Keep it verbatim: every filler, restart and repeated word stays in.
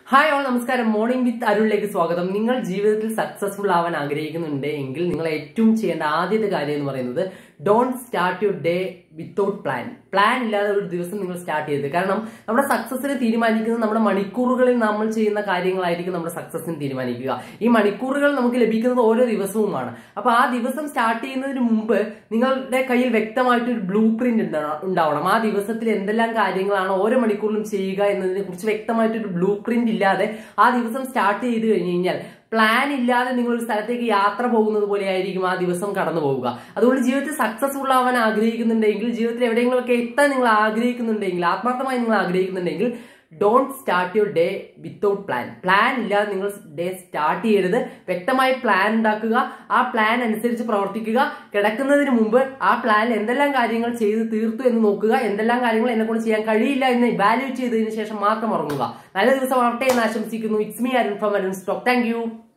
Hi all നമസ്കാരം. Morning with അരുണിലേക്ക് സ്വാഗതം. നിങ്ങൾ ജീവിതത്തിൽ സക്സസ്ഫുൾ ആവാൻ ആഗ്രഹിക്കുന്നുണ്ട് എങ്കിൽ നിങ്ങൾ ഏറ്റവും ചെയ്യേണ്ട ആദ്യത്തെ കാര്യം എന്ന് പറയുന്നത് don't start your day without plan. Plan ഇല്ലാതെ ഒരു ദിവസം നിങ്ങൾ സ്റ്റാർട്ട് ചെയ്തത്. കാരണം നമ്മുടെ സക്സസിനെ തീരുമാനിക്കുന്നത് നമ്മുടെ മണിക്കൂറുകളിൽ നമ്മൾ ചെയ്യുന്ന കാര്യങ്ങളായിരിക്കും നമ്മുടെ സക്സസിനെ തീരുമാനിക്കുക. ഈ മണിക്കൂറുകൾ നമുക്ക് ലഭിക്കുന്നത് ഓരോ ദിവസവുമാണ്. അപ്പൊ ആ ദിവസം സ്റ്റാർട്ട് ചെയ്യുന്നതിന് മുമ്പ് നിങ്ങളുടെ കയ്യിൽ വ്യക്തമായിട്ടൊരു ബ്ലൂ പ്രിന്റ് ഉണ്ടാവണം. ആ ദിവസത്തിൽ എന്തെല്ലാം കാര്യങ്ങളാണ് ഓരോ മണിക്കൂറിലും ചെയ്യുക എന്നതിനെ കുറിച്ച് വ്യക്തമായിട്ടൊരു ബ്ലൂ പ്രിന്റ് ഇല്ലാതെ ആ ദിവസം സ്റ്റാർട്ട് ചെയ്ത് കഴിഞ്ഞു കഴിഞ്ഞാൽ പ്ലാൻ ഇല്ലാതെ നിങ്ങൾ ഒരു സ്ഥലത്തേക്ക് യാത്ര പോകുന്നത് പോലെ ആയിരിക്കും ആ ദിവസം കടന്നു പോവുക. അതുകൊണ്ട് ജീവിതത്തിൽ സക്സസ്ഫുൾ ആവാൻ ആഗ്രഹിക്കുന്നുണ്ടെങ്കിൽ, ജീവിതത്തിൽ എവിടെയെങ്കിലും ഒക്കെ എത്താൻ നിങ്ങൾ ആഗ്രഹിക്കുന്നുണ്ടെങ്കിൽ, ആത്മാർത്ഥമായി നിങ്ങൾ ആഗ്രഹിക്കുന്നുണ്ടെങ്കിൽ don't start your day without plan. Plan ഇല്ലാതെ നിങ്ങൾ ഡേ സ്റ്റാർട്ട് ചെയ്യരുത്. വ്യക്തമായി പ്ലാൻ ഉണ്ടാക്കുക, ആ പ്ലാൻ അനുസരിച്ച് പ്രവർത്തിക്കുക. കിടക്കുന്നതിന് മുമ്പ് ആ പ്ലാനിൽ എന്തെല്ലാം കാര്യങ്ങൾ ചെയ്ത് തീർത്തു എന്ന് നോക്കുക. എന്തെല്ലാം കാര്യങ്ങൾ എന്നെ കൊണ്ട് ചെയ്യാൻ കഴിയില്ല എന്ന് ഇവാലുവേറ്റ് ചെയ്തതിനു ശേഷം മാത്രം ഉറങ്ങുക. നല്ല ദിവസം ആവട്ടെ എന്ന് ആശംസിക്കുന്നു. It's me Arun from Arun's talk. Thank U.